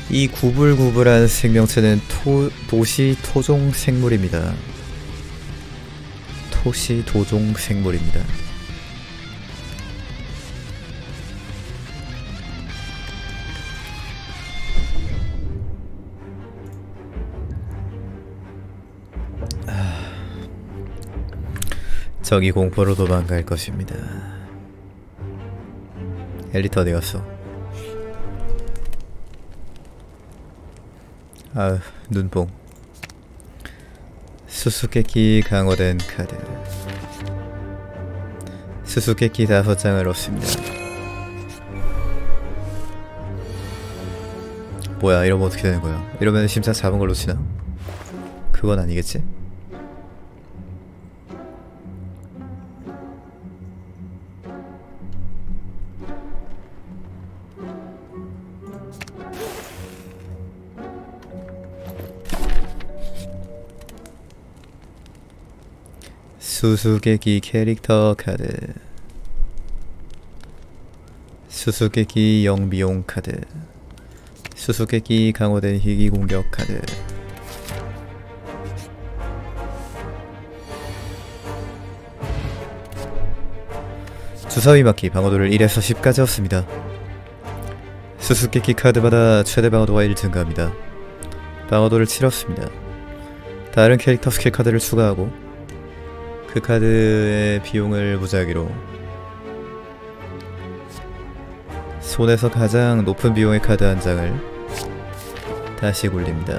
이 구불구불한 생명체는 도시 토종 생물입니다. 토시 도종 생물입니다. 저기 공포로 도망갈 것입니다. 엘리트 어디 갔어? 아으, 눈뽕. 수수께끼 강화된 카드. 수수께끼 5장을 얻습니다. 뭐야, 이러면 어떻게 되는 거야? 이러면 심사 잡은 걸로 치나? 그건 아니겠지? 수수께끼 캐릭터 카드. 수수께끼 영비용 카드. 수수께끼 강화된 희귀 공격 카드. 주사위 맞기 방어도를 1에서 10까지 얻습니다. 수수께끼 카드마다 최대 방어도가 1 증가합니다. 방어도를 7 얻습니다. 다른 캐릭터 스킬 카드를 추가하고 그 카드의 비용을 무작위로 손에서 가장 높은 비용의 카드 한 장을 다시 굴립니다.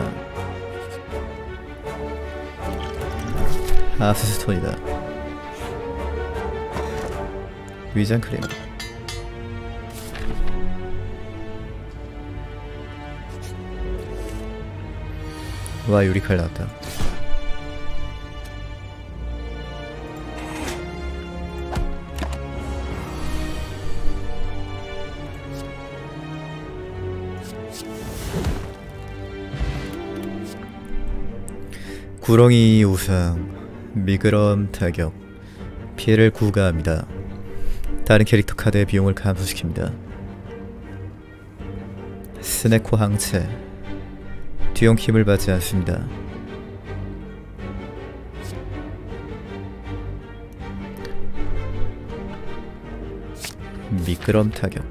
하스스톤이다. 위장 크림. 와, 유리칼 나왔다. 구렁이 우상, 미끄럼 타격, 피해를 구가합니다. 다른 캐릭터 카드의 비용을 감소시킵니다. 스네코 항체, 뒤용 힘을 받지 않습니다. 미끄럼 타격.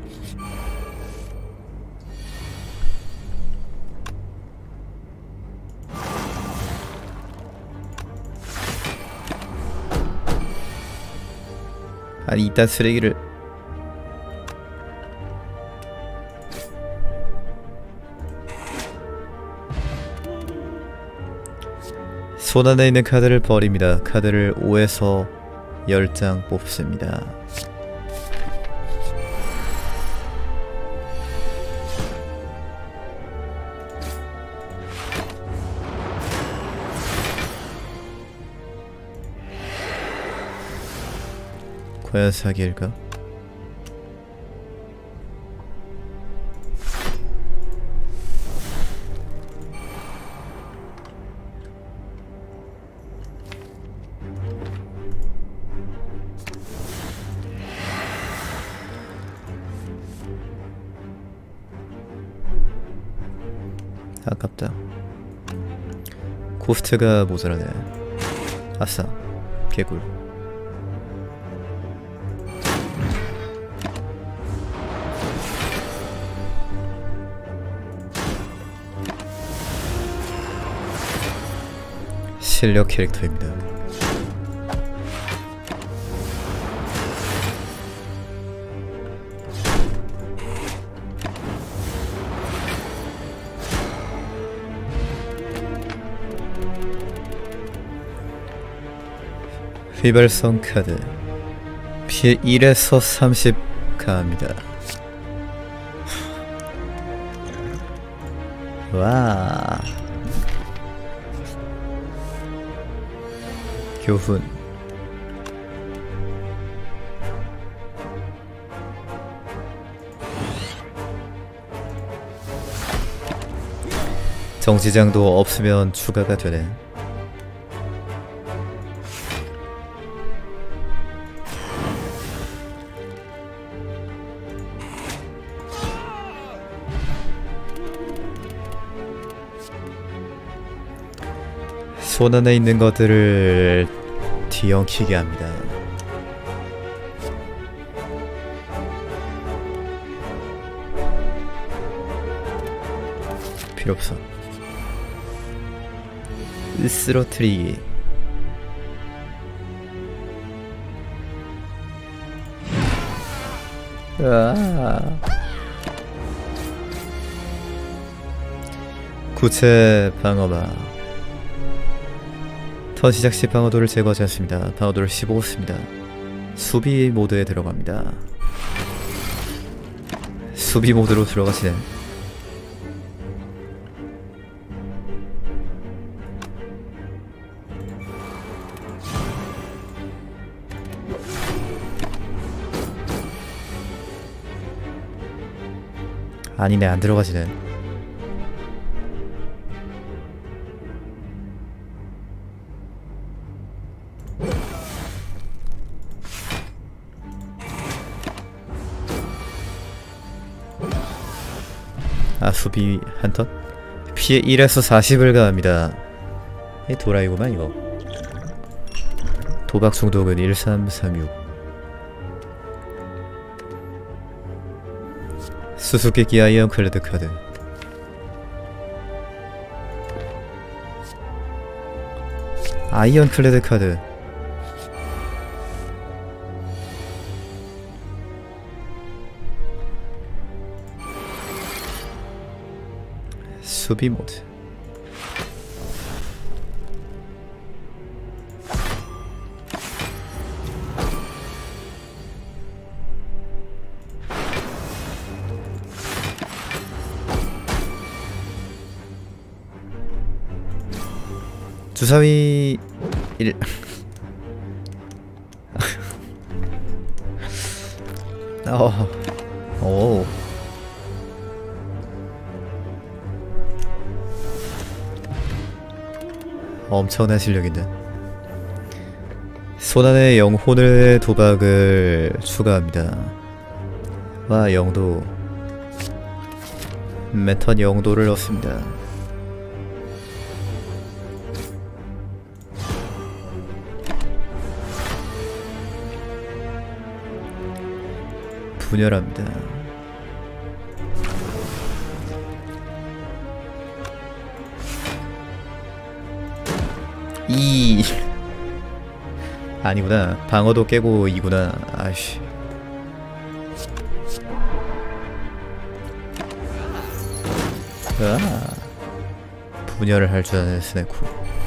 아니, 이딴 쓰레기를. 손안에 있는 카드를 버립니다. 카드를 5에서 10장 뽑습니다. 과연 사기일까? 아깝다. 코스트가 모자라네. 아싸, 개꿀. 실력 캐릭터입니다. 휘발성 카드. 피해 1에서 30 가합니다. 와. 교훈. 정지장도 없으면 추가가 되네. 손 안에 있는 것들을 뒤엉키게 합니다. 필요 없어. 쓰러트리기. 구체 방어막. 턴 시작 시 방어도를 제거하지 않습니다. 방어도를 15 씁니다. 수비 모드에 들어갑니다. 수비 모드로 들어가시네. 아니네, 안 들어가지네. 아, 수비 한 턴? 피해 1에서 40을 가합니다. 이 도라이구만 이거. 도박 중독은 1336. 수수께끼 아이언클레드 카드. 아이언클레드 카드. 수비 모드. 주사위 1 오. 엄청난 실력인데. 손안에 영혼의 도박을 추가합니다. 와, 영도. 매턴 영도를 넣습니다. 분열합니다. 이 아니구나. 방어도 깨고 이구나. 아이씨. 분열을 할 줄 아는 스네쿠.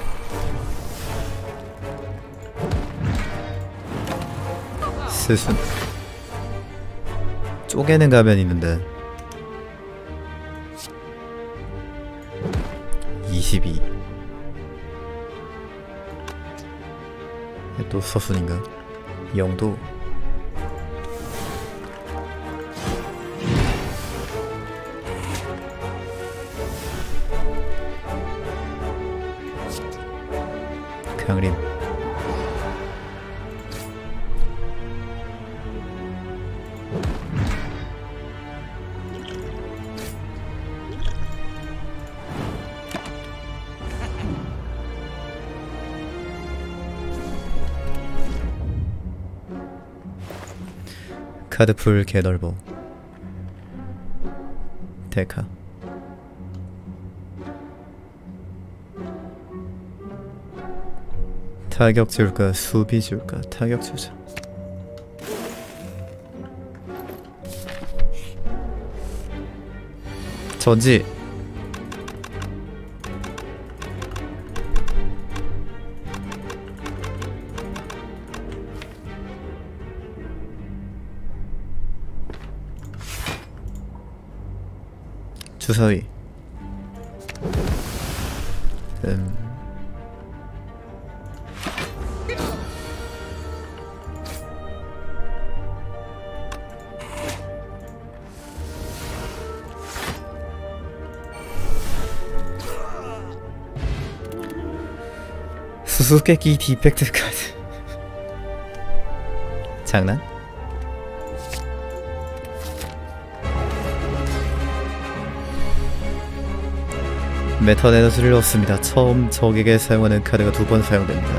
스순. 쪼개는 가면 있는데 22. 또 서순인가? 영도. 강림. 카드풀 개넓어. 데카. 타격 줄까 수비 줄까? 타격 주자. 전지. 주사위. 수수께끼 디펙트 카드. 장난? 메탈 에너지를 얻습니다. 처음 적에게 사용하는 카드가 2번 사용됩니다.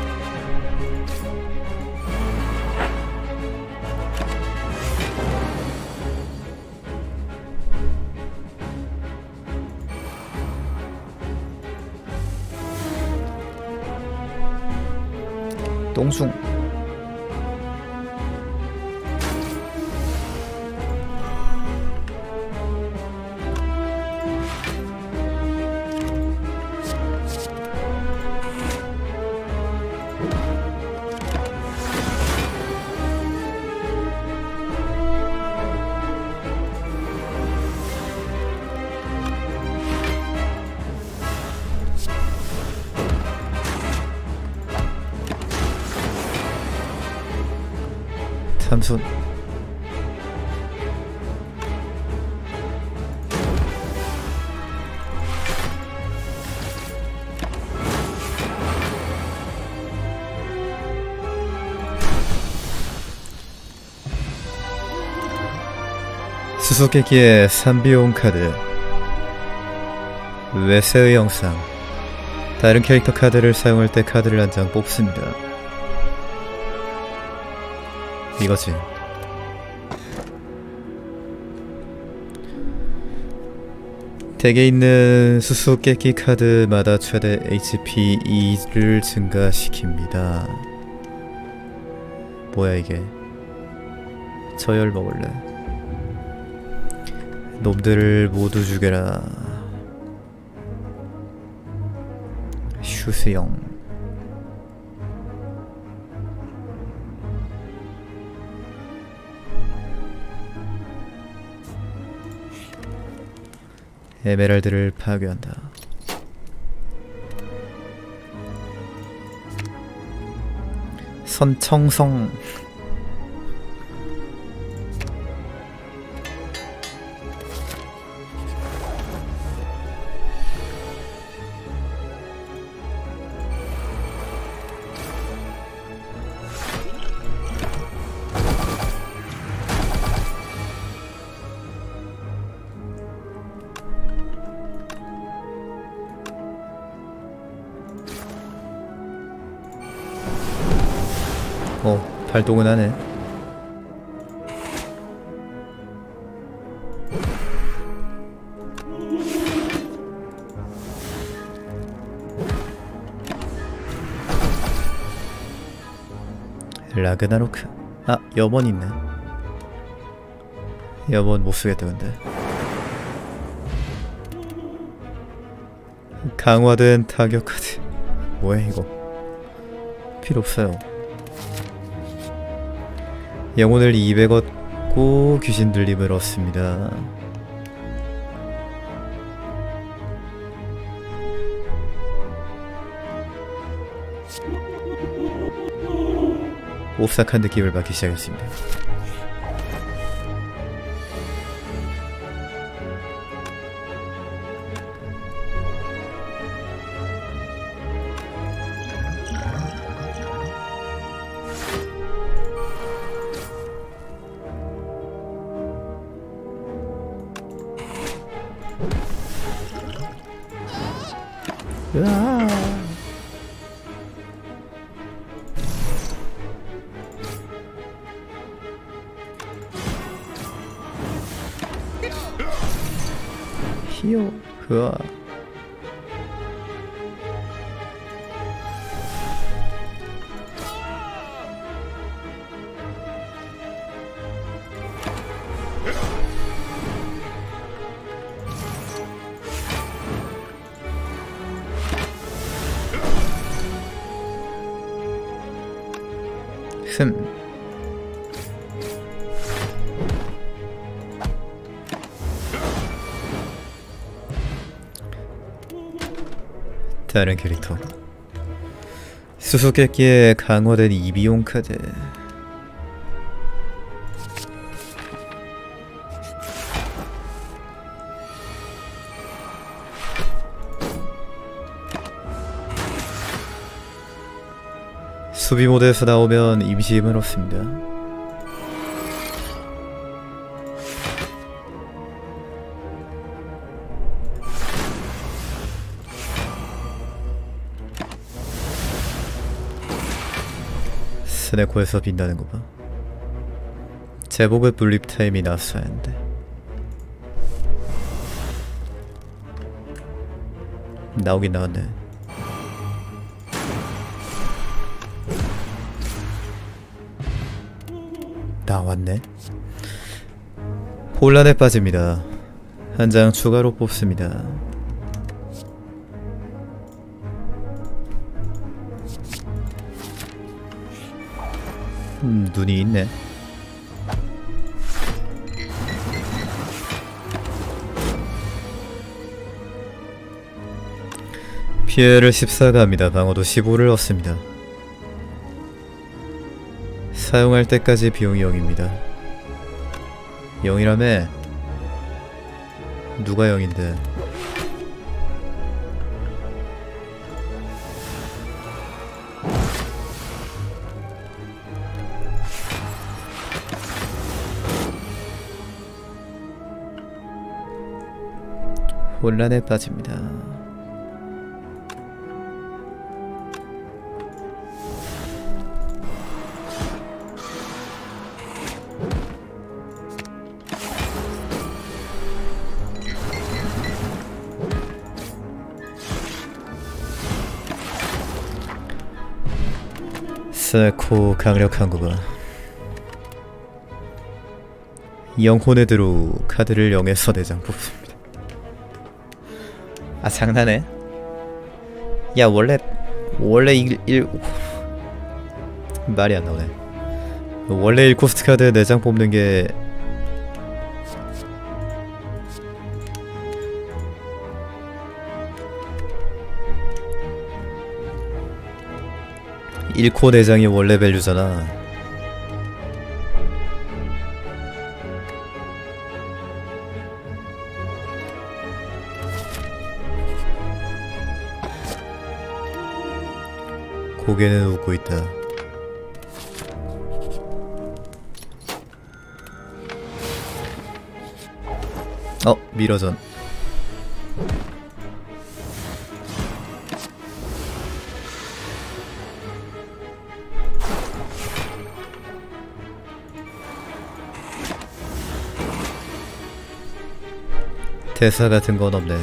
똥숭. 삼순. 수수께끼의 3비용 카드. 외세의 영상. 다른 캐릭터 카드를 사용할 때 카드를 한 장 뽑습니다. 이거지. 덱에 있는 수수께끼 카드마다 최대 HP 2를 증가시킵니다. 뭐야 이게. 저열 먹을래. 놈들을 모두 죽여라. 슈스형. 에메랄드를 파괴한다. 선청성. 발동은 하네. 라그나로크. 아, 염원 있네. 염원 못쓰겠다 근데. 강화된 타격 카드. 뭐야 이거. 필요 없어요. 영혼을 200 얻고 귀신 들림을 얻습니다. 오싹한 느낌을 받기 시작했습니다. 으아. 히요. 흐아. 다른 캐릭터. 수수께끼에 강화된 2비용 카드. 수비 모드에서 나오면 임시 힘을 얻습니다. 스네코에서 빛나는 거 봐. 제복의 분립 타임이 나왔어야 했는데. 나오긴 나왔네. 나왔네. 혼란에 빠집니다. 한 장 추가로 뽑습니다. 눈이 있네. 피해를 14가 합니다. 방어도 15를 얻습니다. 사용할 때까지 비용이 0입니다. 0이라며? 누가 0인데? 혼란에 빠집니다. 스네코 강력한 거봐. 영혼의 드로우 카드를 0에서 4장 뽑습니다. 아 장난해? 야 원래 말이 안 나오네. 원래 1코스트 카드 4장 뽑는 게 (1코) 4장이 원래 밸류잖아. 고개는 웃고 있다. 미러전. 대사 같은 건 없네.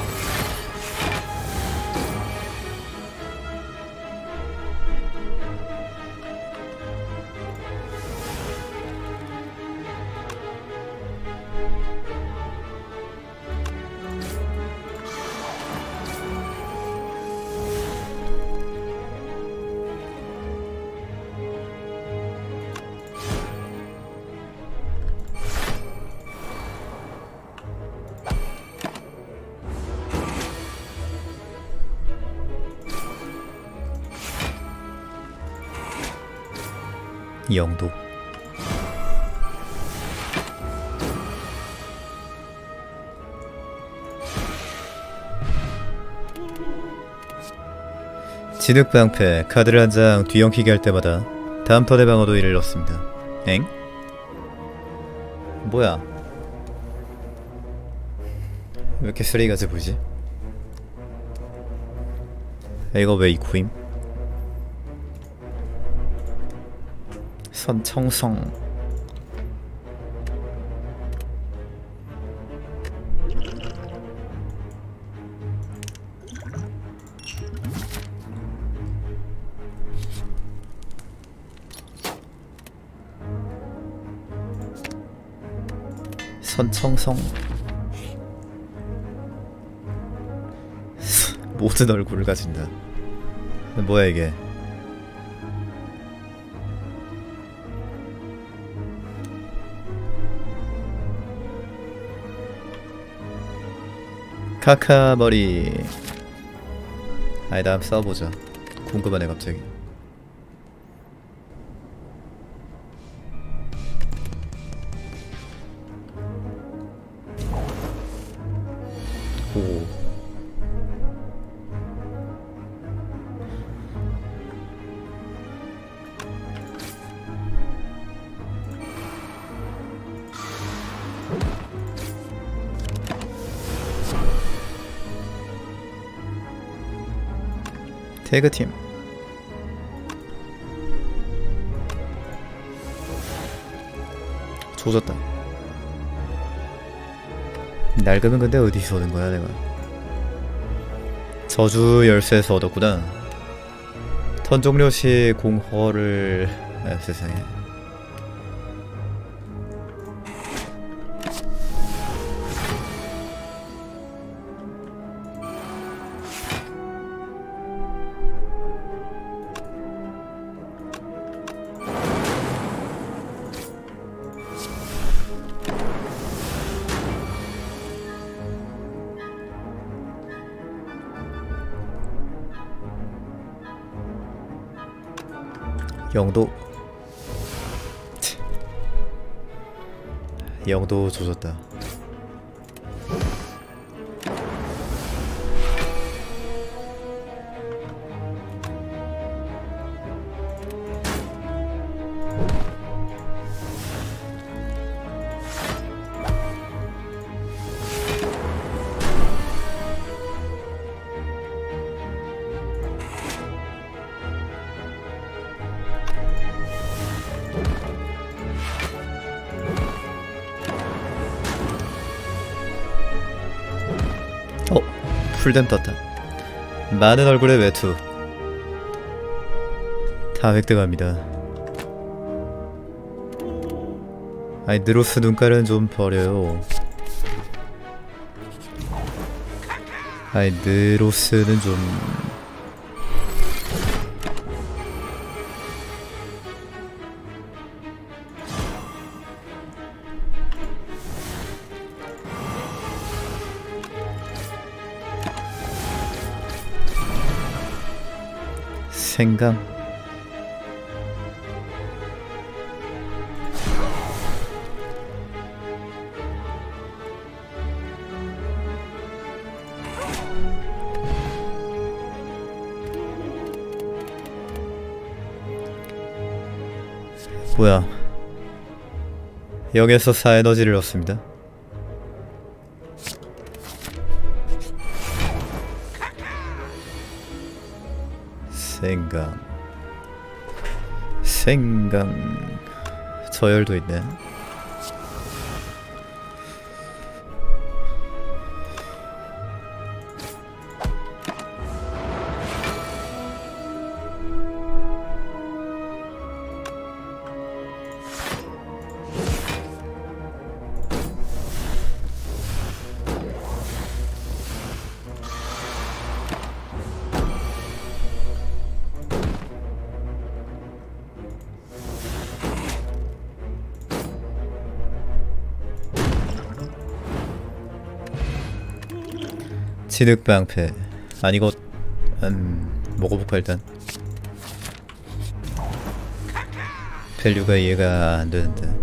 영도. 진흙방패. 카드를 한 장 뒤엉키게 할 때마다 다음 턴의 방어도 1을 넣습니다. 엥? 뭐야? 왜 이렇게 쓰레기같이 보이지? 이거 왜 이코임? 선청성. 선청성. 모든 얼굴을 가진다. 뭐야 이게? 카카머리. 아니다, 한번 써보자. 궁금하네 갑자기. 오. 태그팀. 조졌다. 낡으면 근데 어디서 얻은 거야 내가? 저주 열쇠에서 얻었구나. 턴 종료 시 공허를... 아, 세상에. 영도 영도 조졌다. 풀댐 떴다. 많은 얼굴의 외투 다 획득합니다. 아이 느로스 눈깔은 좀 버려요. 아이 느로스는 좀... 생강 뭐야 0에서 4 에너지를 얻습니다. 생강 저열도 있네. 진흙방패 아니 이거 먹어볼까 일단. 밸류가 이해가 안되는데.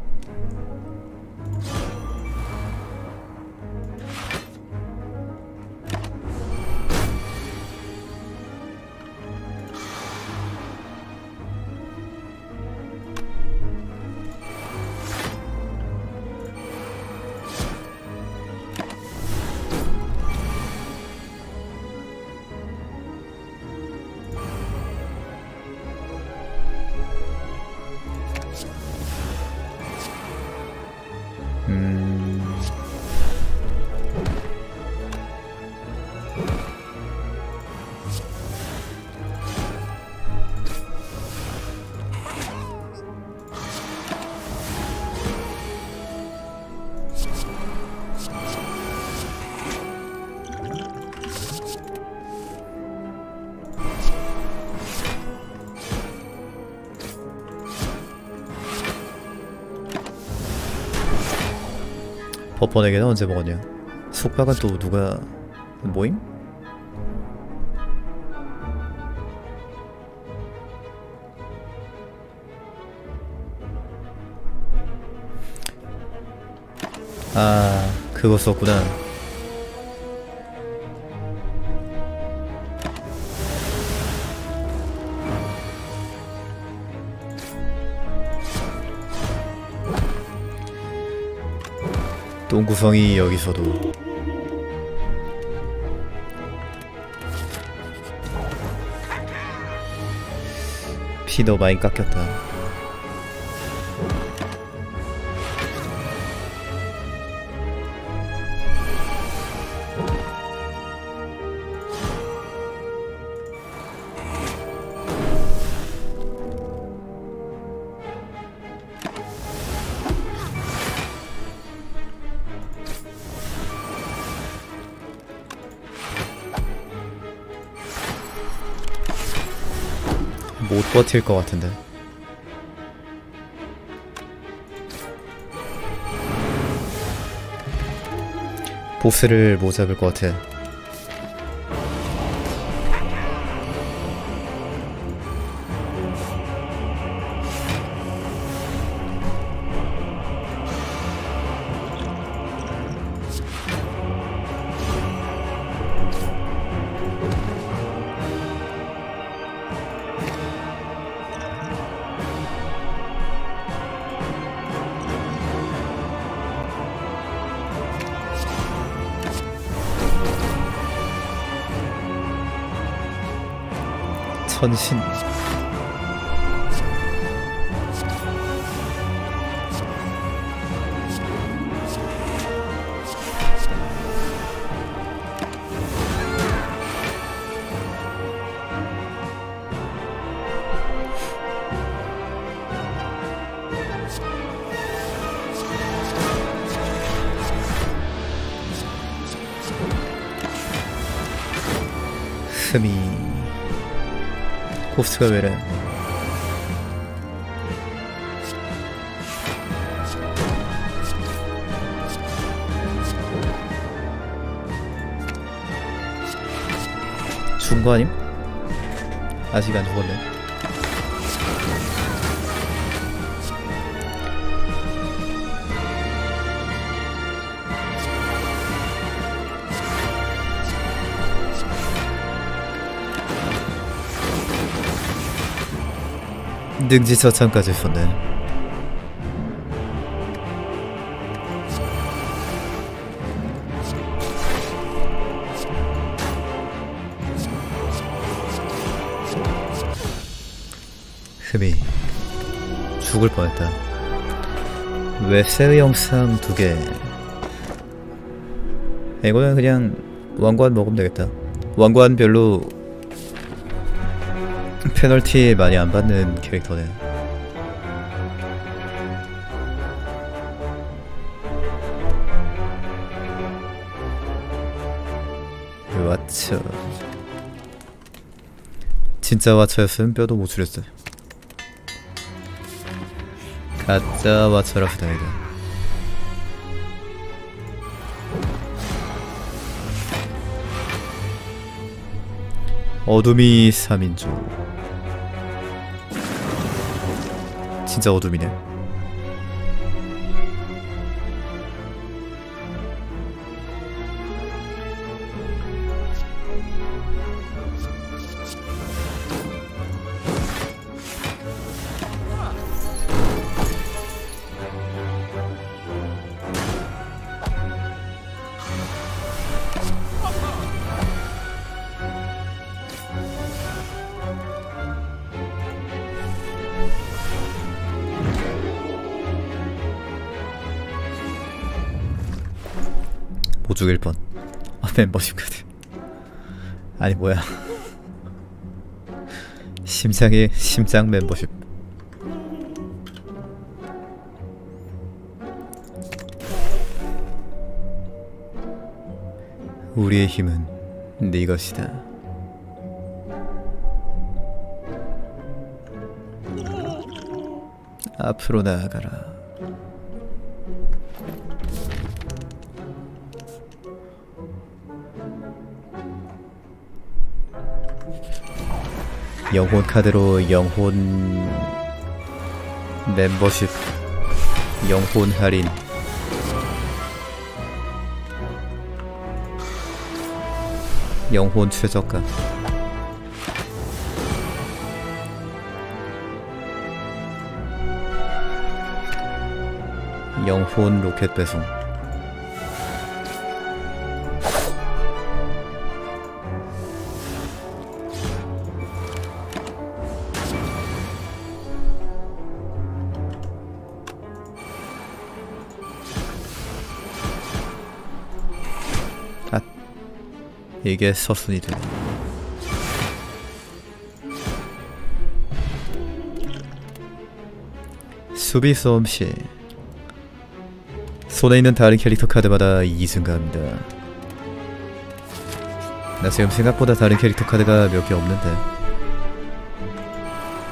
버퍼넥에는 언제 먹었냐? 속박은 또 누가 모임? 아 그거 썼구나. 똥구성이 여기서도 피 너 많이 깎였다. 못 버틸 것 같은데. 보스를 못 잡을 것 같아. 천신. 흠이 코스트가 왜래? 죽은 거 아님? 아직 안 죽었네. 능지처참까지 썼네. 흠이 죽을 뻔했다. 웹세 영상 2개. 이거는 그냥 왕관 먹으면 되겠다. 왕관 별로 페널티 많이 안 받는 캐릭터네. 와처. 진짜 와처였으면 뼈도 못 추렸어. 가짜 와처라서 다행이다. 어둠이 3인조. 진짜 어둠이네. 못 죽일 뻔. 멤버십 카드. 아니 뭐야. 심장 멤버십. 우리의 힘은 네 것이다. 앞으로 나아가라. 영혼 카드로 영혼 멤버십, 영혼 할인, 영혼 최저가, 영혼 로켓 배송. 이게 서순이 되네. 수비 솜씨. 손에 있는 다른 캐릭터 카드마다 2증가합니다. 나 지금 생각보다 다른 캐릭터 카드가 몇 개 없는데.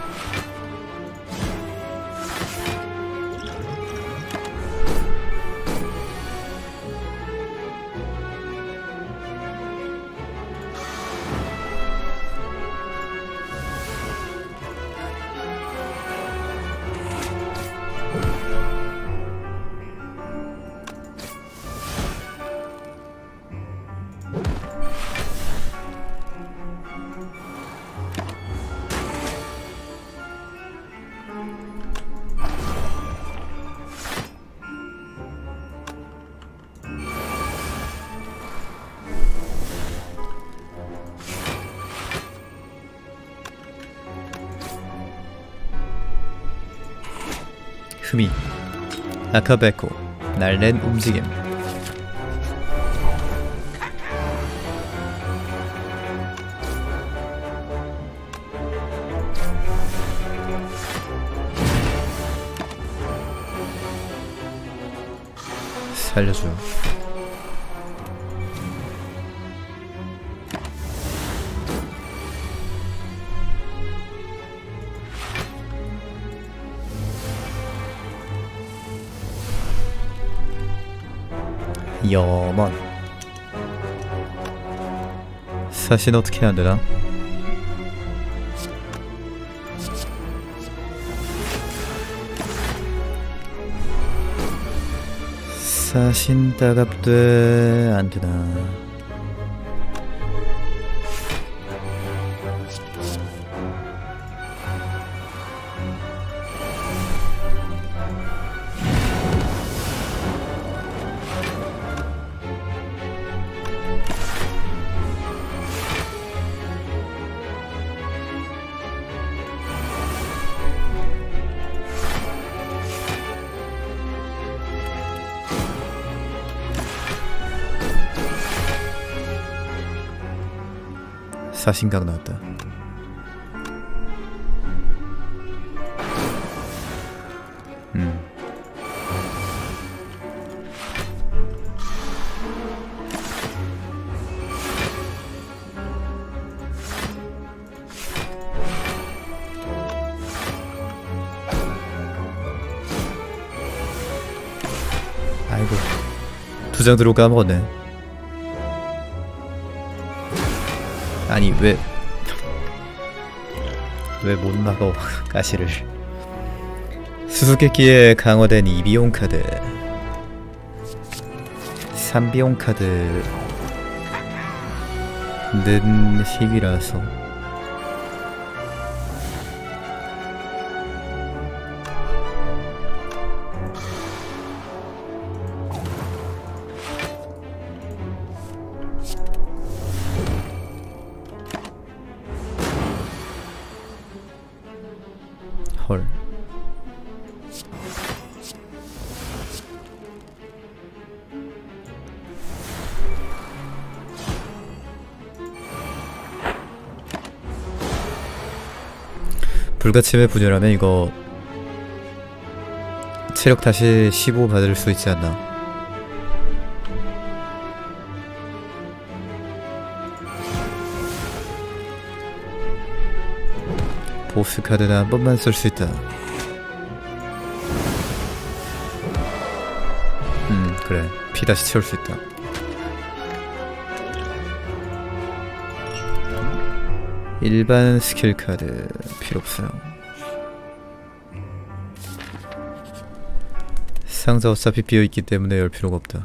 크미 아카베코 날랜 움직임. 살려줘. 염원. 사신 어떻게 안되나? 사신 따갑돼 안되나? 사신각 나왔다. 아이고, 2장 들어올 까먹었네. 아니 왜 못 막어 가시를. 수수께끼에 강화된 2비용 카드, 3비용 카드는 힘이라서 헐. 불가침의 분열하면 이거 체력 다시 15 받을 수 있지 않나? 보스 카드는 한 번만 쓸 수 있다. 그래. 피 다시 채울 수 있다. 일반 스킬 카드 필요 없어요. 상자 어차피 비어있기 때문에 열 필요가 없다.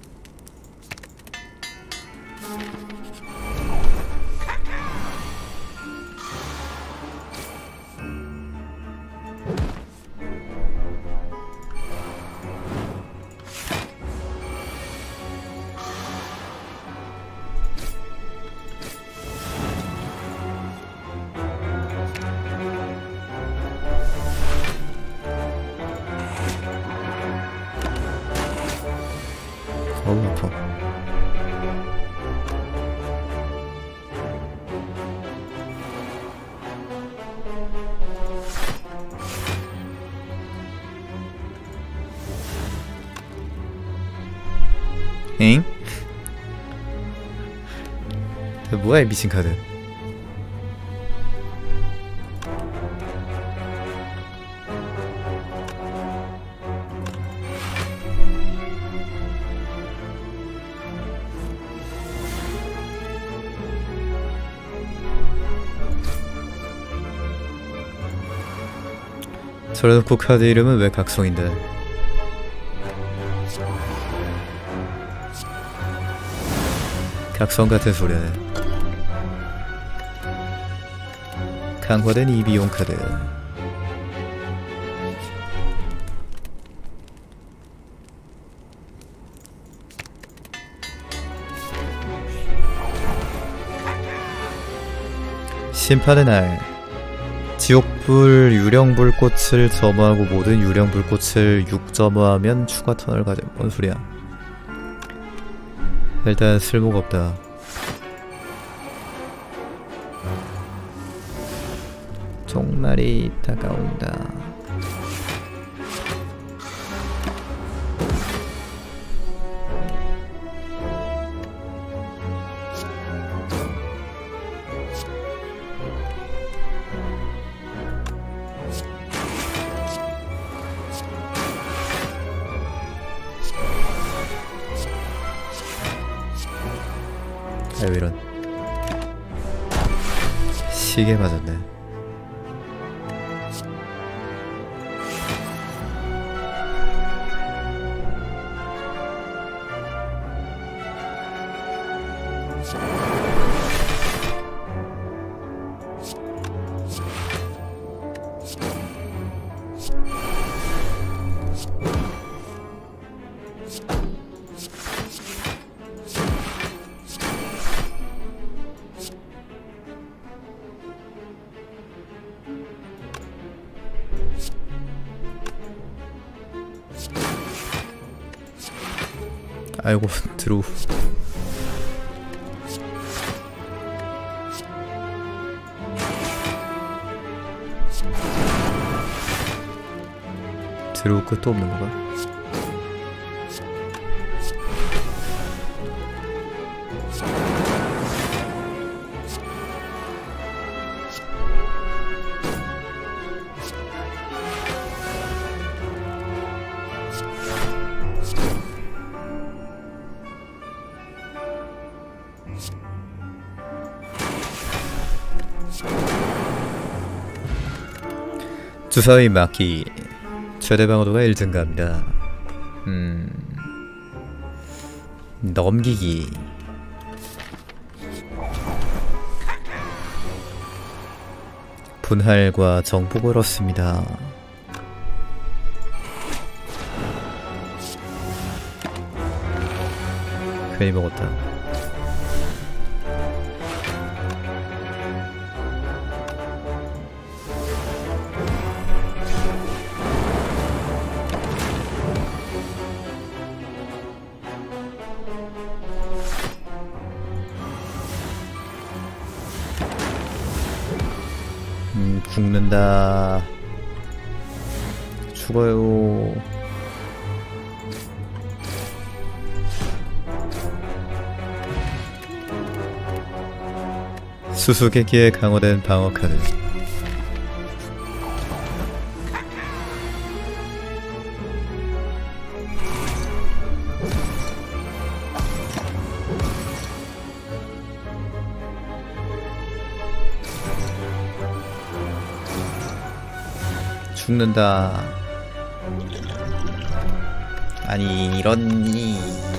어우 아파. 엥? 뭐야 이 미친 카드. 저래놓고 카드 이름은 왜 각성인데? 각성 같은 소리네. 강화된 2비용 카드. 심판의 날. 지옥불 유령불꽃을 점화하고 모든 유령불꽃을 6점화하면 추가 턴을 가져. 뭔 소리야. 일단 쓸모가 없다. 종말이 다가온다. 아유 이런. 시계 맞았네. 아이고 드루. 드루 끝도 없는 거가? 주사위 막기. 최대 방어도가 1 증가합니다. 넘기기. 분할과 정복을 얻습니다. 괜히 먹었다. 죽는다. 죽어요. 수수께끼에 강화된 방어 카드. 죽는다. 아니 이런니.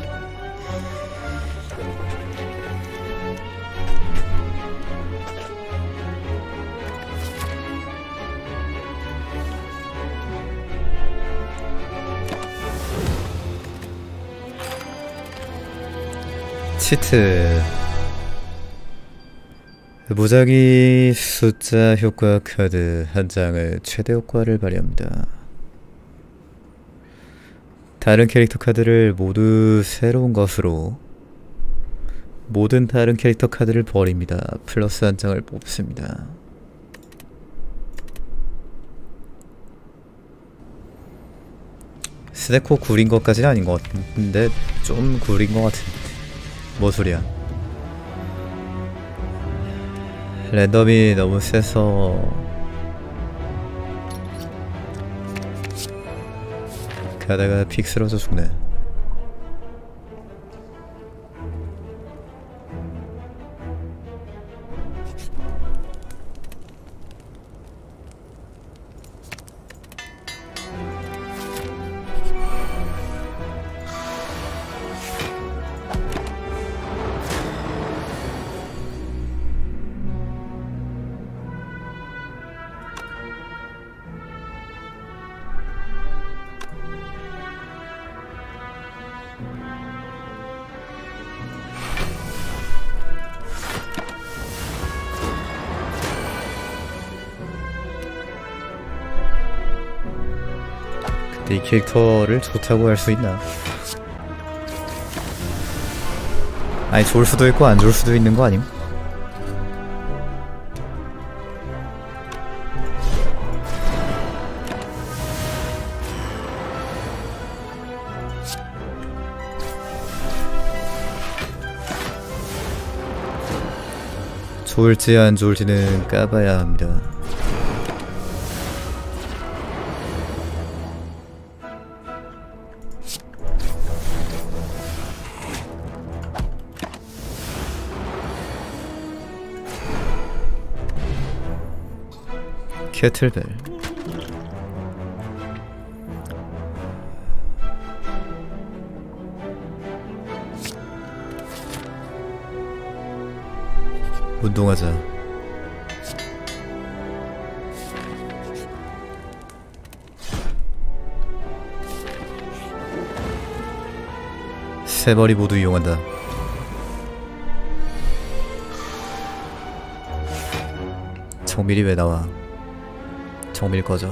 치트. 무작위 숫자 효과 카드 한 장을 최대 효과를 발휘합니다. 다른 캐릭터 카드를 모두 새로운 것으로 모든 다른 캐릭터 카드를 버립니다. 플러스 한 장을 뽑습니다. 스네코 구린 것까지는 아닌 것 같은데 좀 구린 것 같은데 뭐 소리야. 랜덤이 너무 세서 가다가 픽 쓰러져 죽네. 근데 이 캐릭터를 좋다고 할 수 있나? 아니 좋을 수도 있고 안 좋을 수도 있는 거 아님? 좋을지 안 좋을지는 까봐야 합니다. 캐틀벨 운동하자. 세 벌이 모두 이용한다. 정밀이 왜 나와? 정밀 꺼져.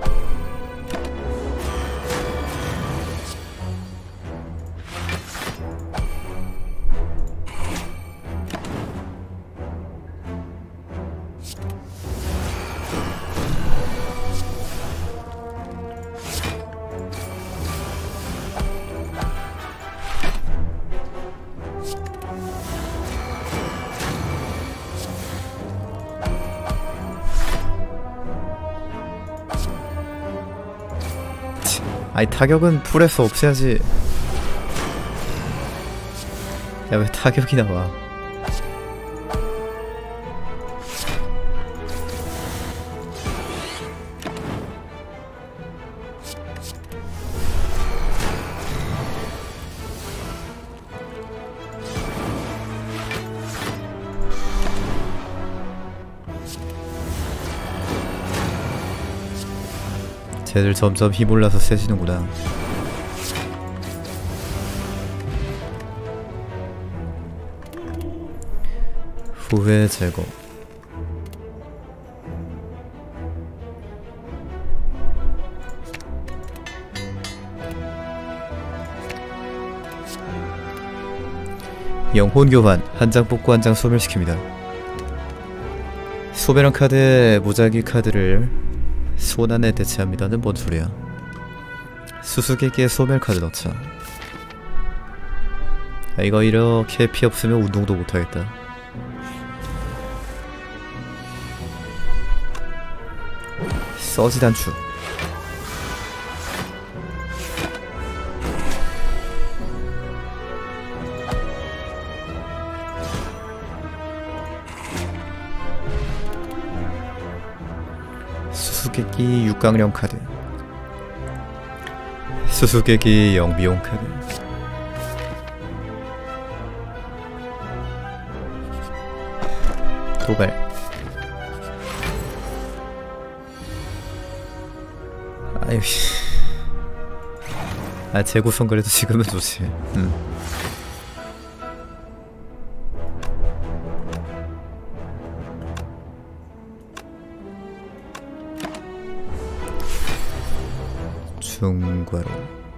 아니 타격은 풀에서 없애야지. 야 왜 타격이 나와? 쟤들 점점 힘 올라서 세지는구나. 후회 제거. 영혼 교환. 한 장 뽑고 한 장 소멸시킵니다. 소멸한 카드에 무작위 카드를 손안에 대체합니다는 뭔 소리야? 수수께끼에 소멸 카드 넣자. 아, 이거 이렇게 피 없으면 운동도 못하겠다. 서지 단추. 수수께끼 육강령 카드. 수수께끼 영비용 카드. 도발. 아유 아 재구성 그래도 지금은 좋지. 중과로.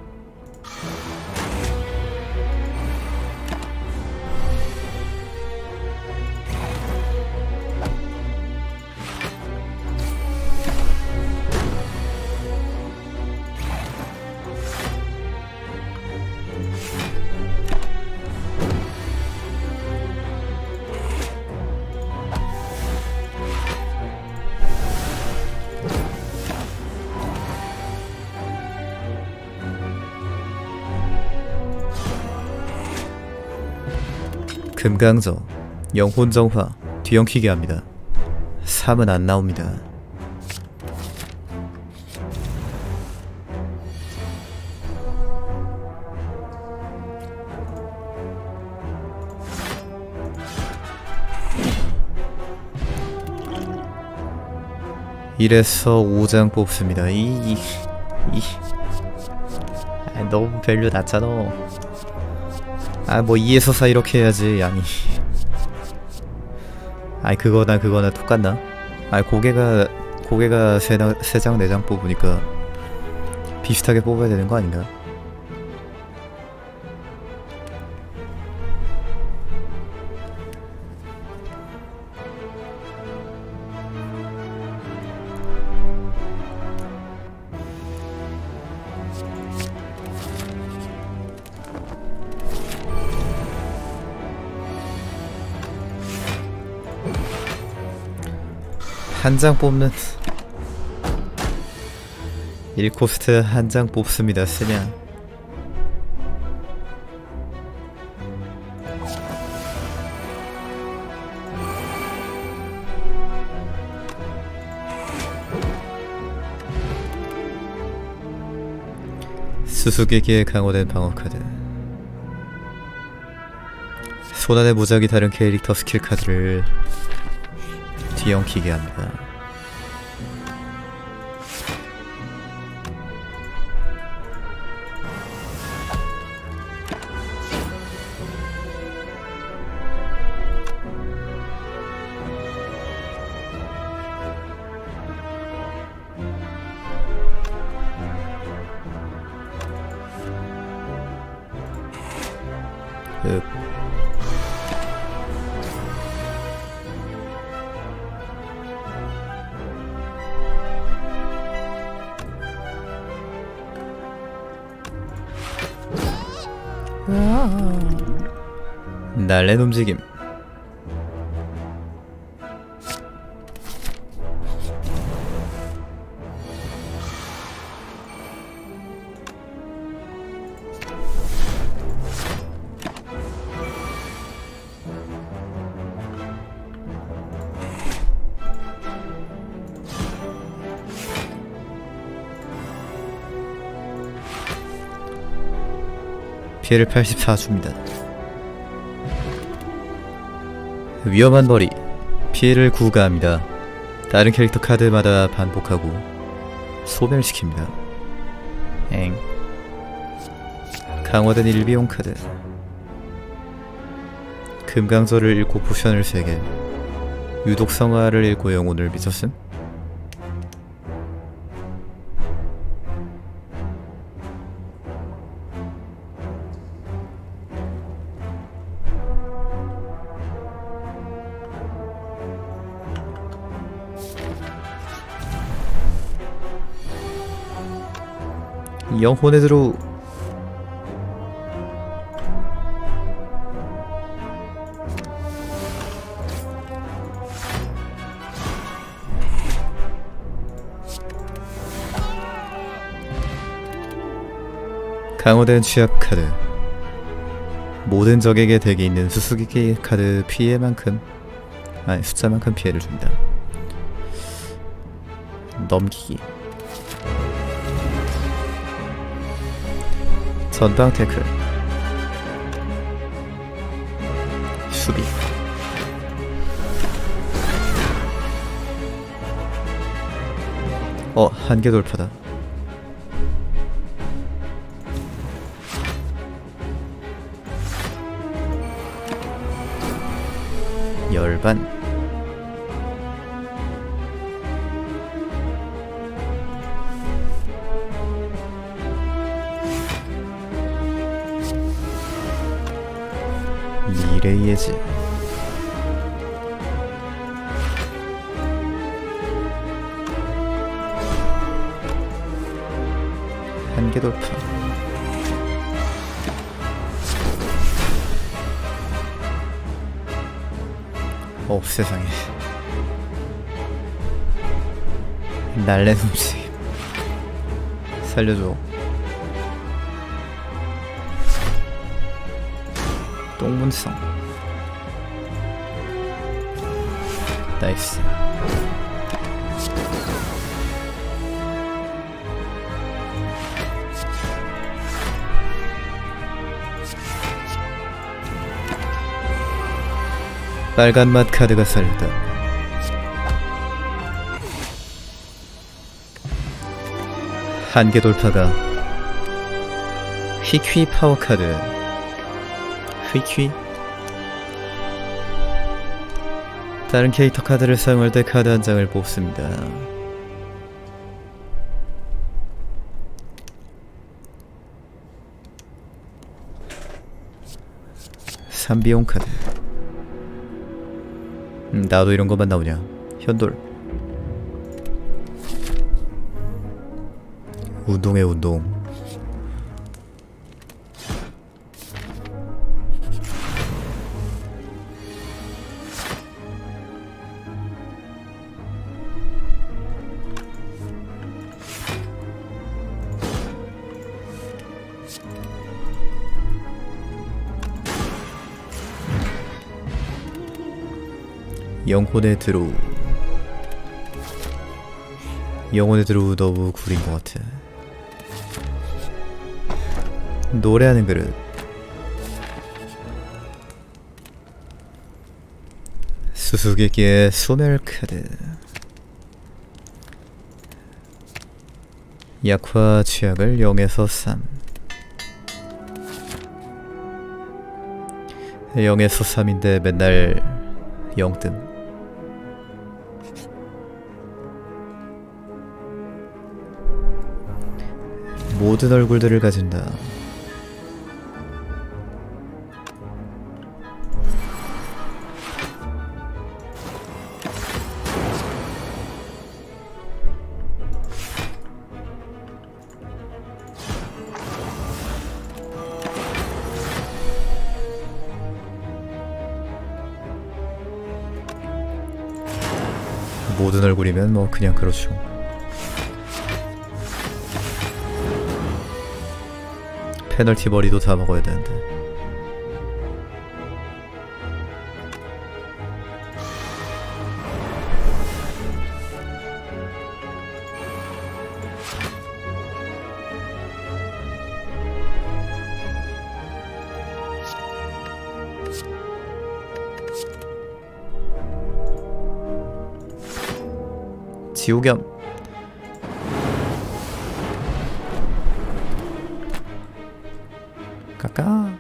금강저. 영혼정화. 뒤엉키게 합니다. 3은 안 나옵니다. 이래서 5장 뽑습니다. 아, 너무 밸류 낮잖아. 아 뭐 2에서 4 이렇게 해야지. 아니 아이 그거나 똑같나? 아이 고개가 3장 4장 뽑으니까 비슷하게 뽑아야 되는 거 아닌가? 한 장 뽑는 1코스트 한 장 뽑습니다. 쓰냐 수수께끼에 강화된 방어카드. 손안의 무작위 다른 캐릭터 스킬 카드를 뒤엉키게 합니다. 날랜 움직임. 피해를 84 줍니다. 위험한 머리. 피해를 구가합니다. 다른 캐릭터 카드마다 반복하고 소멸시킵니다. 엥. 강화된 일비용 카드. 금강절을 읽고 포션을 3개. 유독 성화를 읽고 영혼을 미쳤음? 영혼의 드로우. 강화된 취약 카드. 모든 적에게 덱에 있는 수수께끼 카드 피해만큼, 아니 숫자만큼 피해를 줍니다. 넘기기. 전방 태클. 수비. 한계 돌파다. 열반. 미래의 예지. 한계 돌파. 세상에. 날랜 움직임. 살려줘. 똥문성. 나이스. 빨간 맛 카드가 살렸다. 한계 돌파가 휘퀴 파워 카드. 휘퀴. 다른 캐릭터 카드를 사용할 때 카드 한 장을 뽑습니다. 참비용 카드. 나도 이런 것만 나오냐. 현돌. 운동해 운동. 영혼의 드로우. 영혼의 드로우 너무 구린 것 같아. 노래하는 그릇. 수수께끼의 소멸 카드. 약화 취약을 0에서 3. 0에서 3인데 맨날 0뜸. 모든 얼굴들을 가진다. 모든 얼굴이면 뭐 그냥 그렇죠. 페널티 머리도 다 먹어야 되는데. 지우겸. 까까.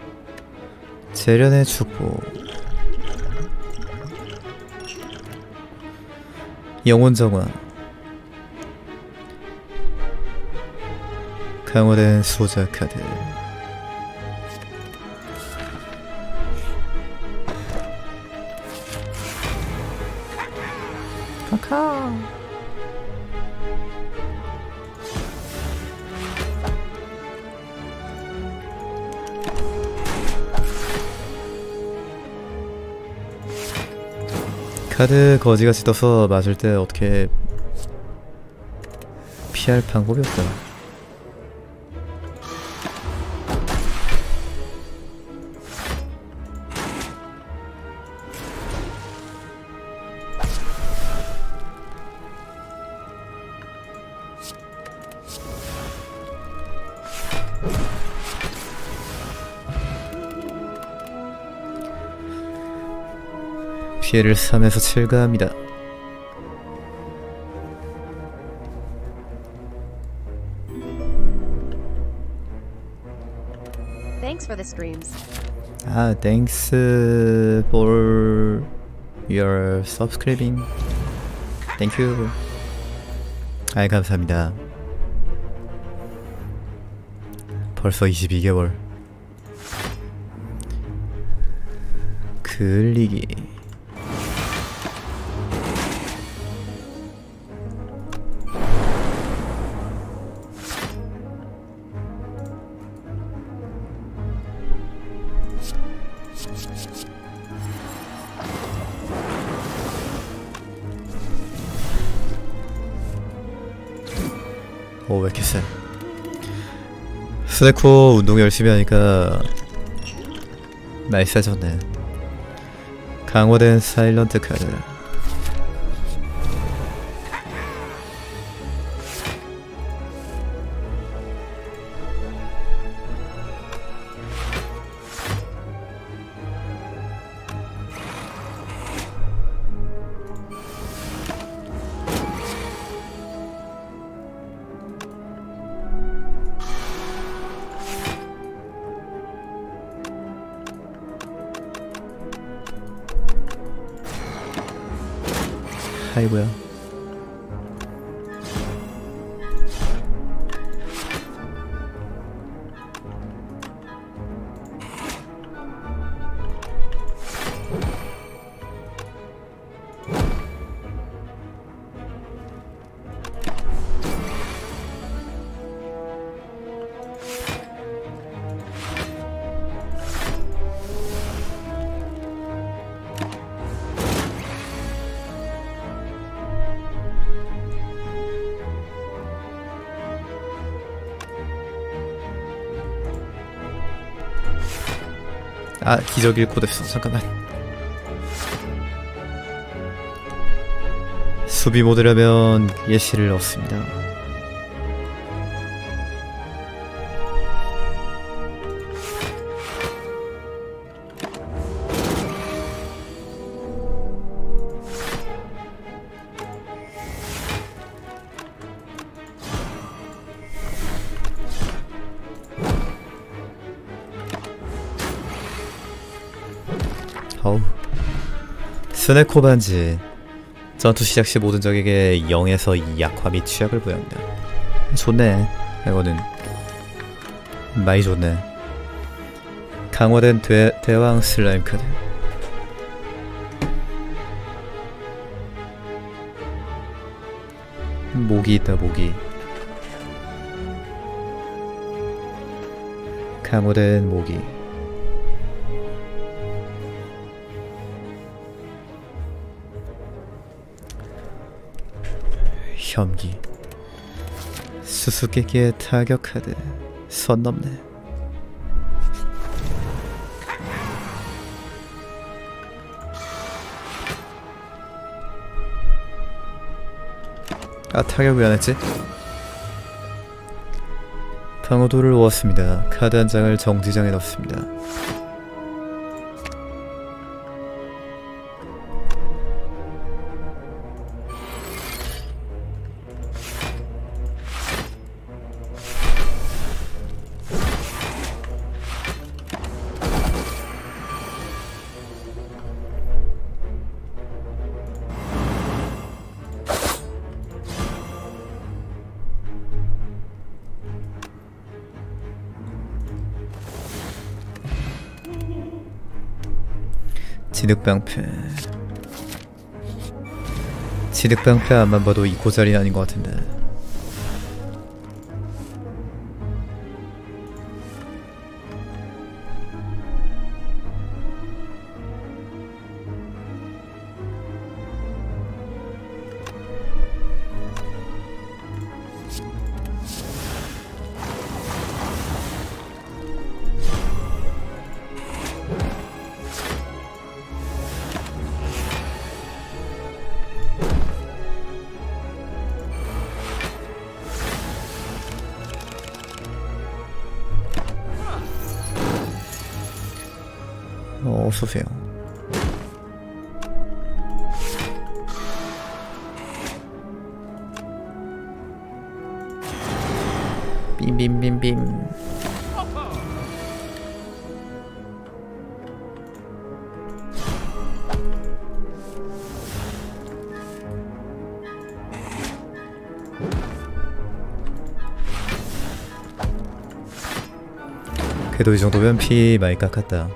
재련의 축복. 영혼정화. 강화된 소자 카드. 카카. 카드 거지같이 떠서 맞을 때 어떻게 피할 방법이 없다. 피해를 3에서 7 가합니다. Thanks for the streams. 아, thanks for your subscribing. Thank you. 아이, 감사합니다. 벌써 22개월. 글리기. 오, 왜 이렇게 세? 스네코 운동 열심히 하니까 많이 세졌네. 강화된 사일런트 카드. 아이고야. 아, 기적 잃고 됐어. 잠깐만. 수비 모드라면 예시를 얻습니다. 어우, 스네코 반지. 전투 시작 시 모든 적에게 0에서 2 약화 및 취약을 부여합니다. 좋네. 이거는 많이 좋네. 강화된 대왕 슬라임 카드. 모기 있다. 모기. 강화된 모기. 혐기. 수수께끼의 타격 카드. 선 넘네. 아, 타격 왜 안했지? 방어도를 얻었습니다. 카드 한 장을 정지장에 넣습니다. 진흙방패. 진흙방패 앞만 봐도 이 고자리는 아닌 것 같은데. 어서오세요. 빔빔빔빔. 그래도 이 정도면 피 많이 깎았다.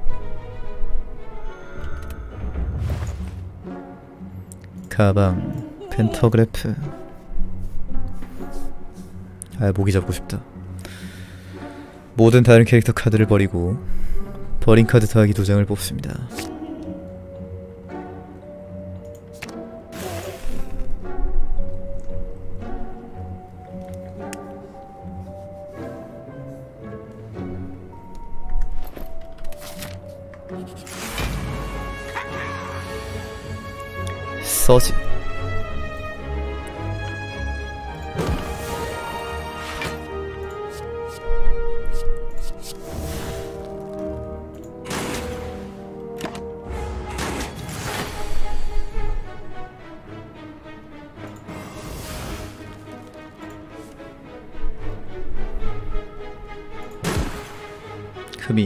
가방, 펜터그래프. 아, 모기 잡고 싶다. 모든 다른 캐릭터 카드를 버리고 버린 카드 더하기 2장을 뽑습니다. 서지. 금이.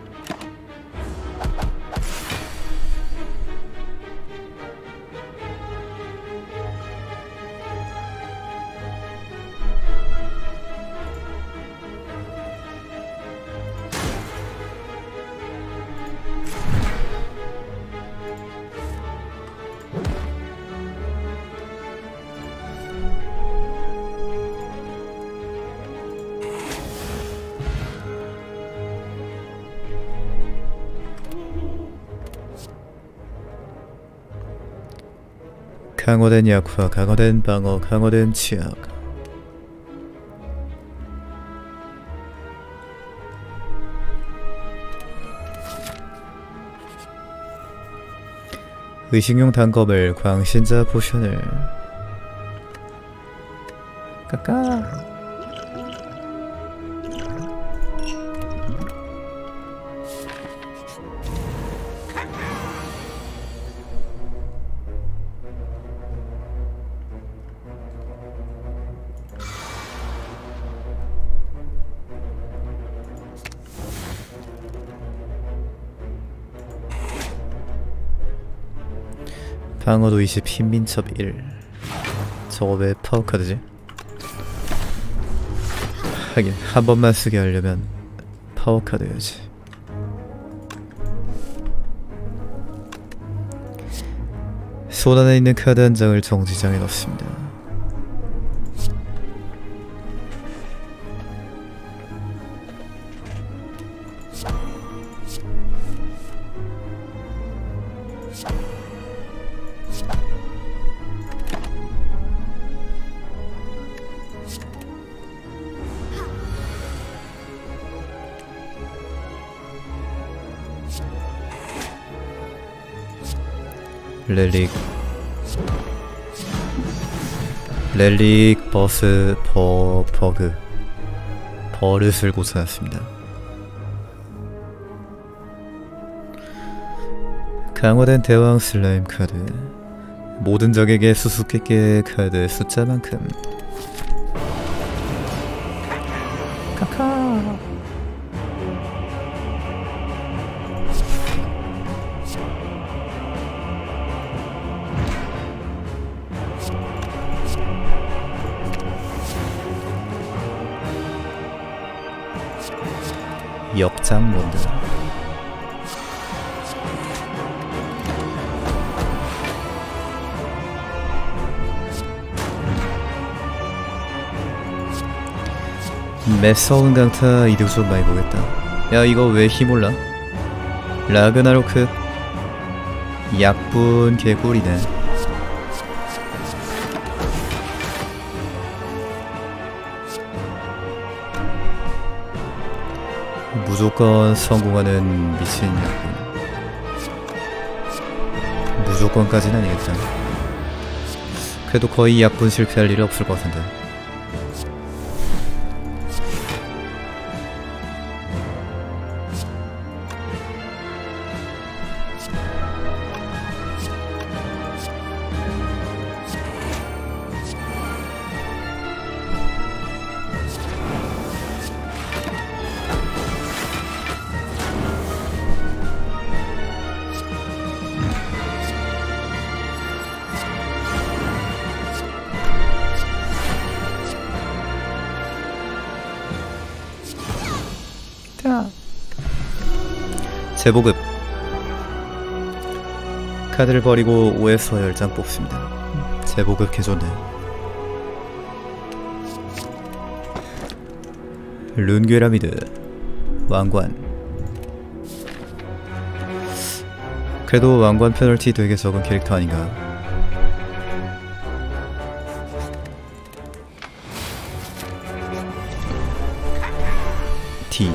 강화된 약화, 강화된 방어, 강화된 취약. 의식용 단검을 광신자 포션을 까까. 방어도 20, 힘민첩 1. 저거 왜 파워카드지? 하긴 한 번만 쓰게 하려면 파워카드여야지. 손 안에 있는 카드 한 장을 정지장에 넣습니다. 렐릭 버스 버그 버릇을 고쳐놨습니다. 강화된 대왕 슬라임 카드. 모든 적에게 수수께끼 카드 숫자만큼. 카카. 역장 모드. 매서운 강타 이득 좀 많이 보겠다. 야 이거 왜 힘 올라? 라그나로크 약분 개꿀이네. 무조건 성공하는 미친 약분. 무조건까지는 아니겠다. 그래도 거의 약분 실패할 일이 없을 것 같은데. 재보급. 카드를 버리고 5에서 10장 뽑습니다. 재보급 개좋네. 룬괴라미드 왕관. 그래도 왕관 페널티 되게 적은 캐릭터 아닌가. D.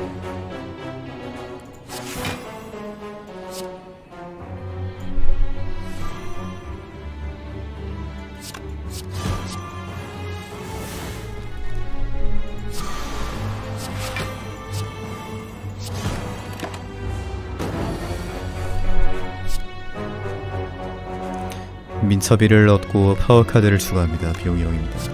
민첩이를 얻고 파워카드를 추가합니다. 비용이 0입니다.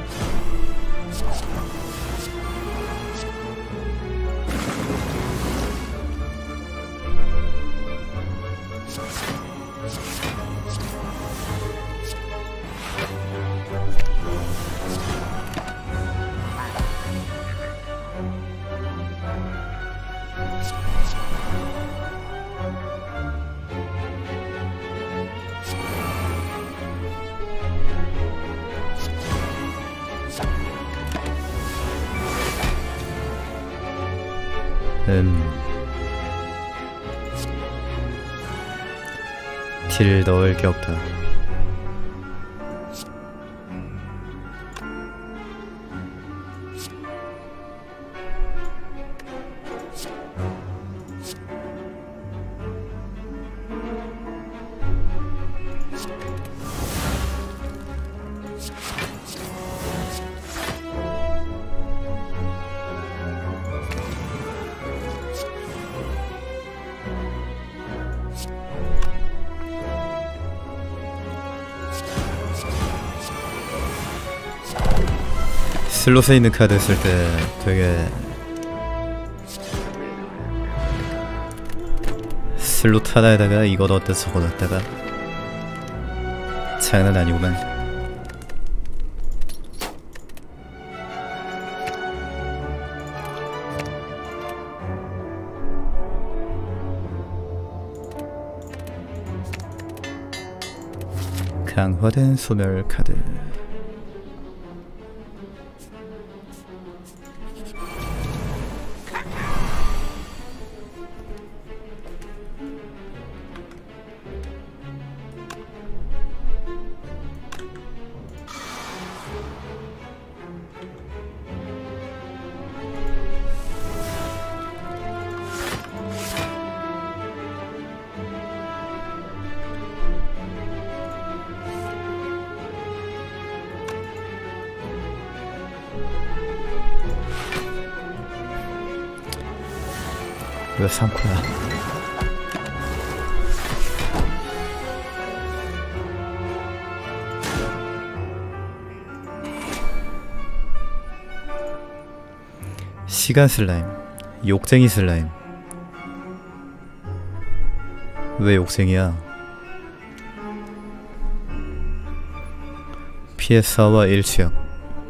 딜 넣을 게 없다. 슬롯에 있는 카드 쓸 때 되게 슬롯 하나에다가 이거 넣었다 저거 넣었다가 장난 아니구만. 강화된 소멸 카드. 왜 3코야? 시간 슬라임, 욕쟁이 슬라임. 왜 욕쟁이야? PS4와 1취향.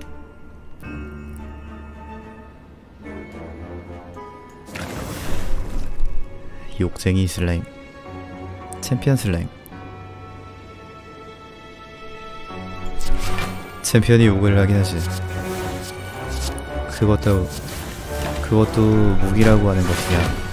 욕쟁이 슬라임, 챔피언 슬라임. 챔피언이 욕을 하긴 하지. 그것도 무기라고 하는 것이야.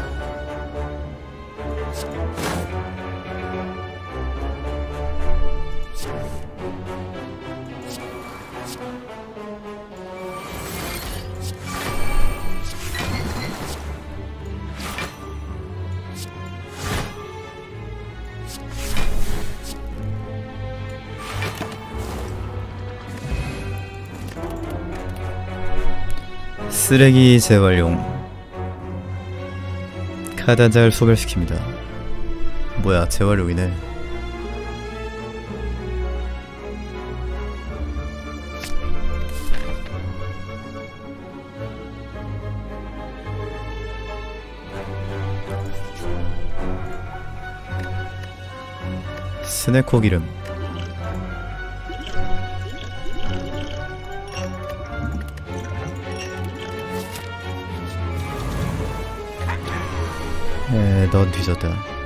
쓰레기 재활용. 카드 한 장을 소멸시킵니다. 뭐야, 재활용이네. 스네코 기름. 넌 뒤졌다.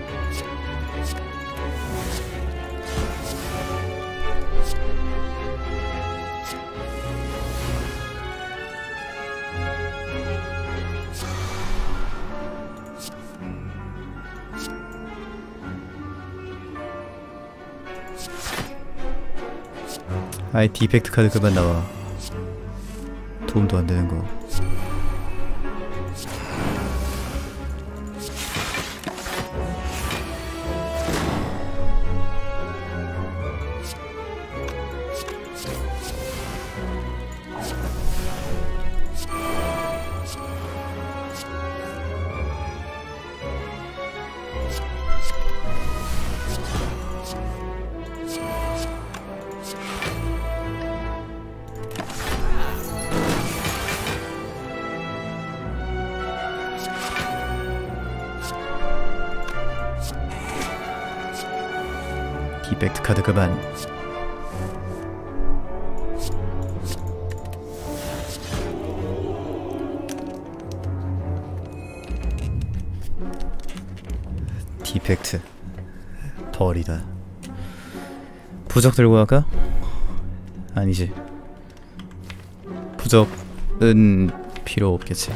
아이, 디펙트 카드 그만 나와. 도움도 안 되는 거. 디펙트 카드 그만. 디펙트 버리다. 부적 들고 갈까? 아니지, 부적은 필요 없겠지.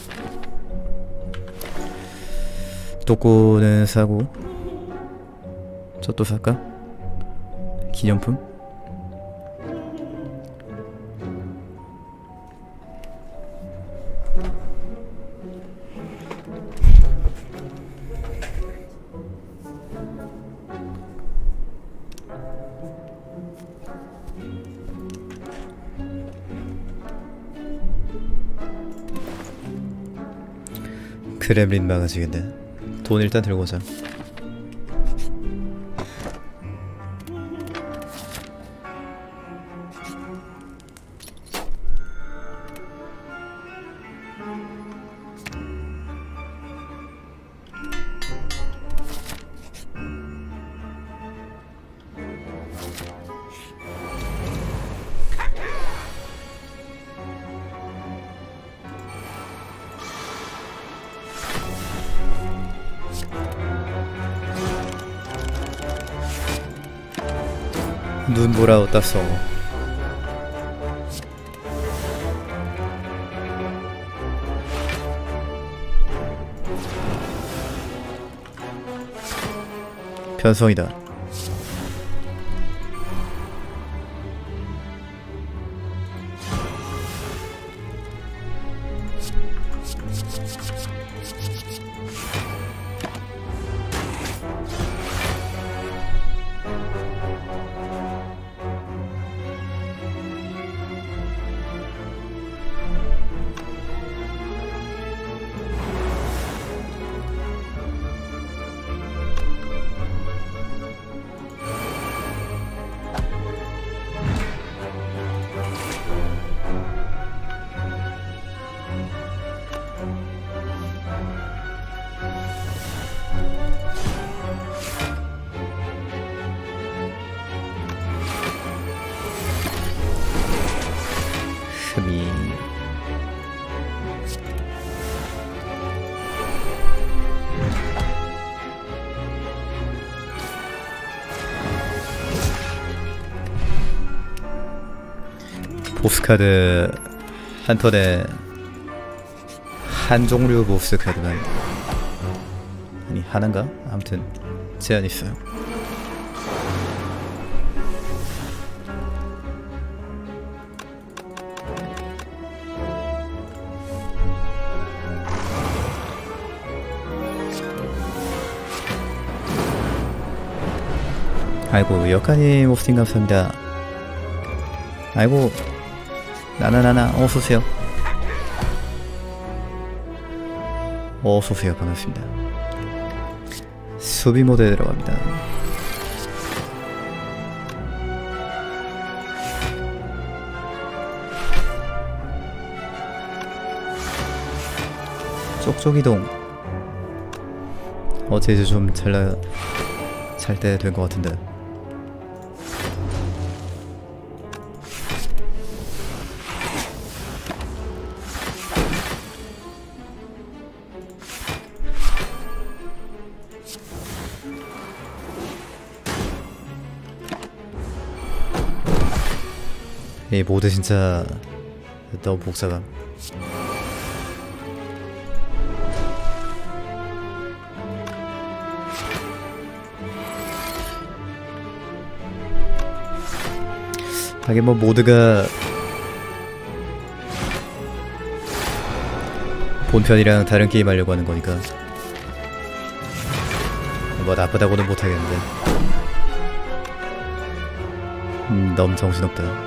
또꼬는 사고 저또 살까? 기념품? 그렘린 망가지겠네. 돈 일단 들고 오자. 눈보라 어따서 변성이다. 흠이 보스카드 한 턴에 한 종류 보스 카드만 아니 하나인가? 아무튼 제한 있어요. 아이고 역가님 오프팅 감사합니다. 아이고 나나나나 어서오세요. 어서오세요. 반갑습니다. 수비 모드에 들어갑니다. 쪽쪽 이동. 어제 이제 좀 잘 때 된 것 같은데. 이 모드 진짜 너무 복잡함. 하긴 뭐 모드가 본편이랑 다른 게임 하려고 하는 거니까 뭐 나쁘다고는 못하겠는데 너무 정신없다.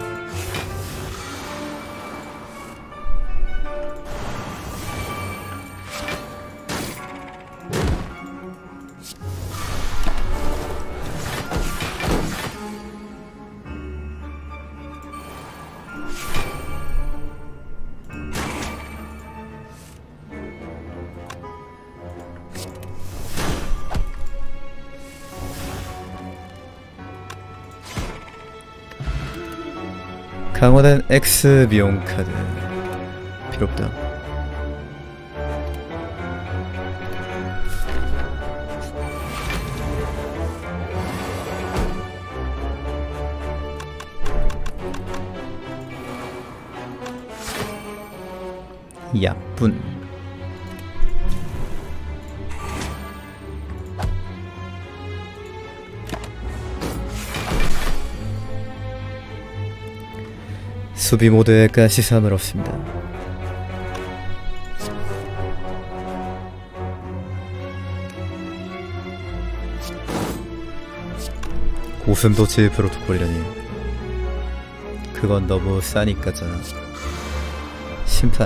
강화된 X 비용 카드 필요 없다. 약분 수비 모드에 가시삼을 얻습니다. 고슴도치 프로토콜이라니 그건 너무 싸니까잖아. 심판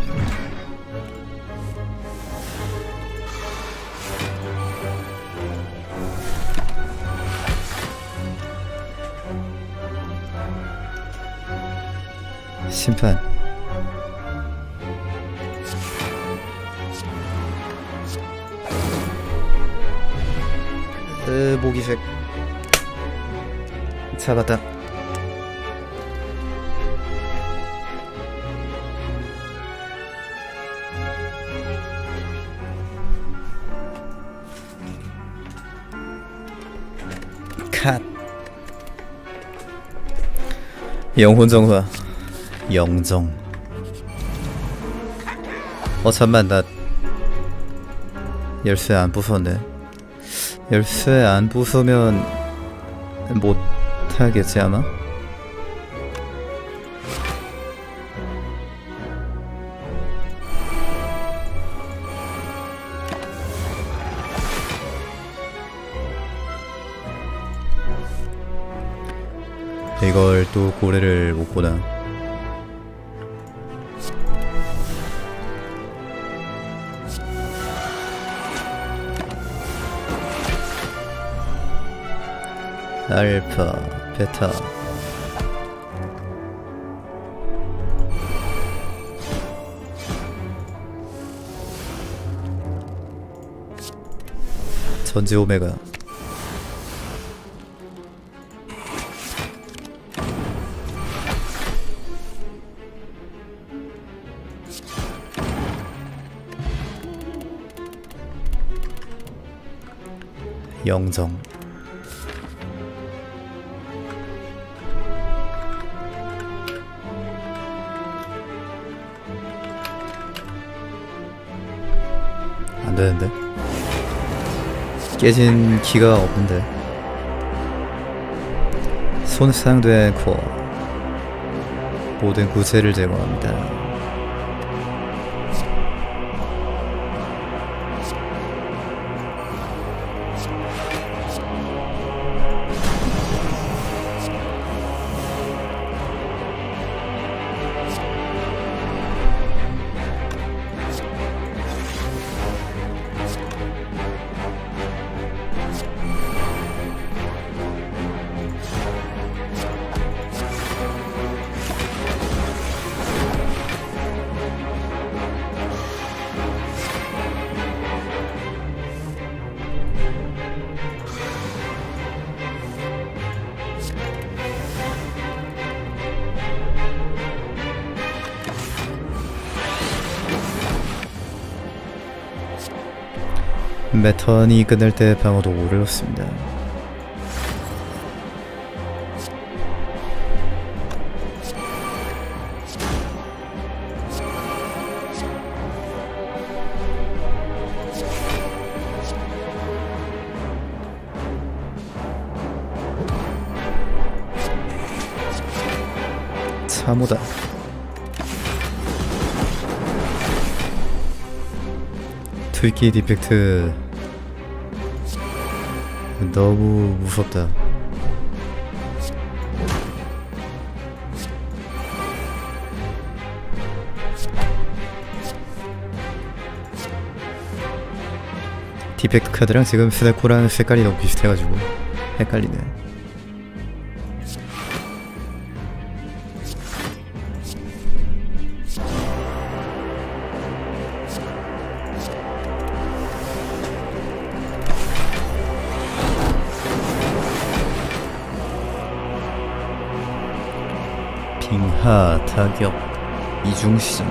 심판 모기색 잡았다. 컷 영혼 정화. 영정. 잠만, 나 열쇠 안 부쉈네. 열쇠 안 부수면 못하겠지 아마? 이걸 또 고래를 못 보나. 알파, 베타. 전지 오메가. 영정. 안 되는데? 깨진 키가 없는데. 손상된 코어. 모든 구체를 제거합니다. 매턴이 끝날 때 방어도 어려웠습니다. 참호다. 트위키 디펙트 너무 무섭다. 디펙트 카드랑 지금 스네코랑 색깔이 너무 비슷해가지고 헷갈리네. 빙하 타격 이중시전.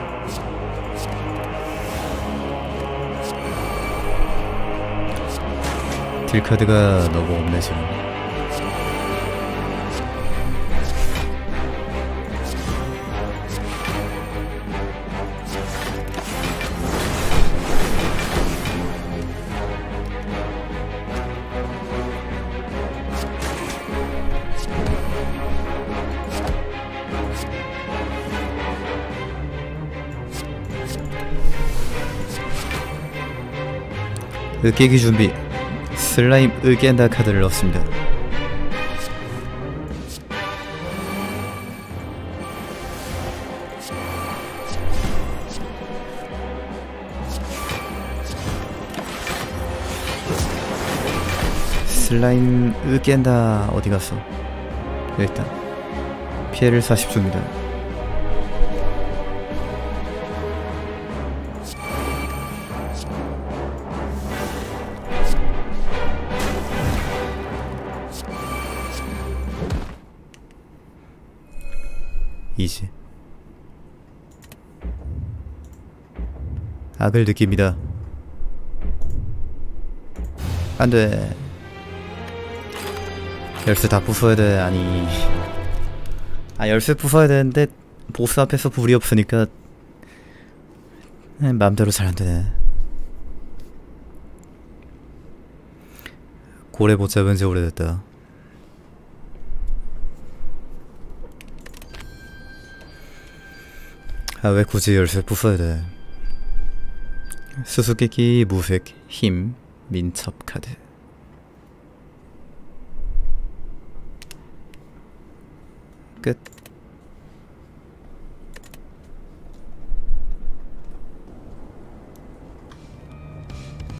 딜카드가 너무 없네 지금. 으깨기 준비. 슬라임 으깬다 카드를 넣습니다. 슬라임 으깬다 어디갔어? 일단 피해를 40 줍니다. 이지. 악을 느낍니다. 안돼. 열쇠 다 부숴야 돼. 아니 아 열쇠 부숴야 되는데 보스 앞에서 불이 없으니까 맘대로 잘 안되네. 고래 못 잡은 지 오래됐다. 아 왜 굳이 열쇠 부숴야 돼. 수수께끼, 무색, 힘, 민첩 카드. 끝.